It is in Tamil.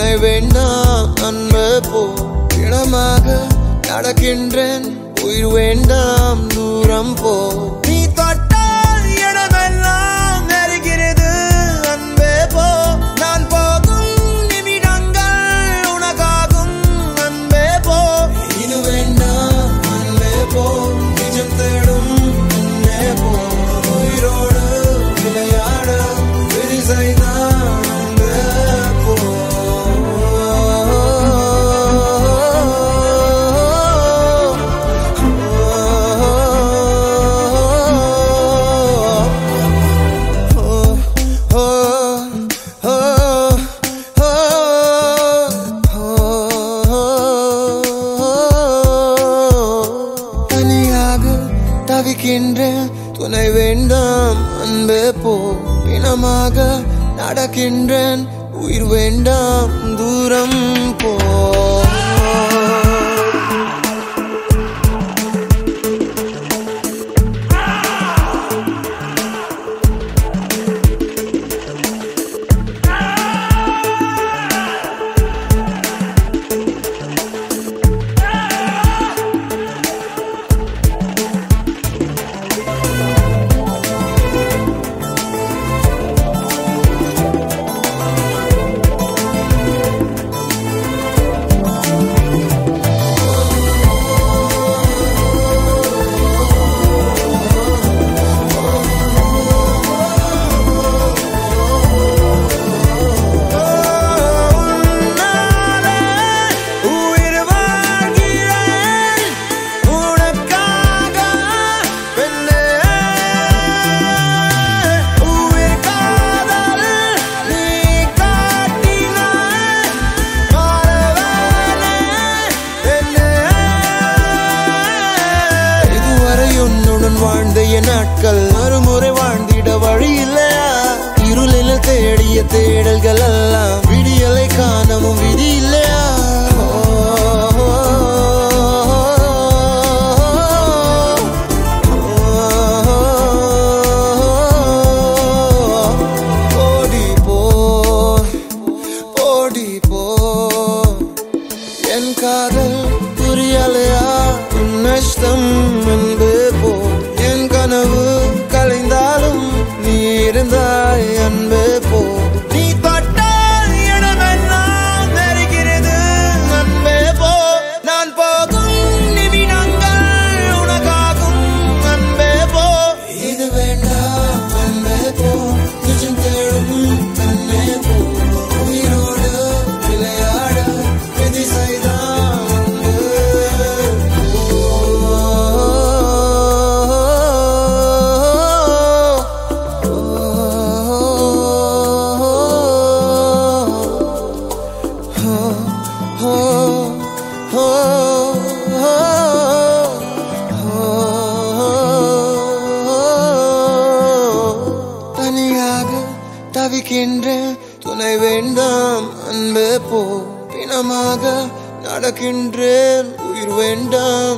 துணை வேண்டாம் அன்பே போ பிணமாக நடக்கின்றேன் உயிர் வேண்டாம் தூரம் போ நீ தொட்டால் இடமெல்லாம் நெருகிறது அன்பே போ நான் போகும் நிமிடங்கள் உனக்காகும் அன்பே போ இது வேண்டாம் அன்பே போ நிஜம் தேடும் அன்பே போ உயிரோடு விளையாட விதி செய்தான் அன்பே போ தவிக்கின்றேன் துணை வேண்டாம் அன்பே போ பிணமாக நடக்கின்றேன் உயிர் வேண்டாம் தூரம் போ வாழ்ந்த என் நாட்கள் மறுமுறை வாழ்ந்திட வழி இல்லையா இருளில் தேடிய தேடல்கள் எல்லாம் விடியலை காணவும் விதி இல்லையா ஓடி போ ஓடி போ என் காதல் புரியலையா உன் நஷ்டம் அன்பே போ கனவு கலைந்தாலும் நீ இருந்தாய் அன்பே போ நீ தொட்டால் இடமெல்லாம் நெருகிறது அன்பே போ நான் போகும் நிமிடங்கள் உனக்காகும் அன்பே போ இது வேண்டாம் அன்பே போ நிஜம் தேடும் அன்பே போ உயிரோடு விளையாட விதி செய்தான் தவிக்கின்றேன் துணை வேண்டாம் அன்பே போ பிணமாக நடக்கின்றேன் உயிர் வேண்டாம்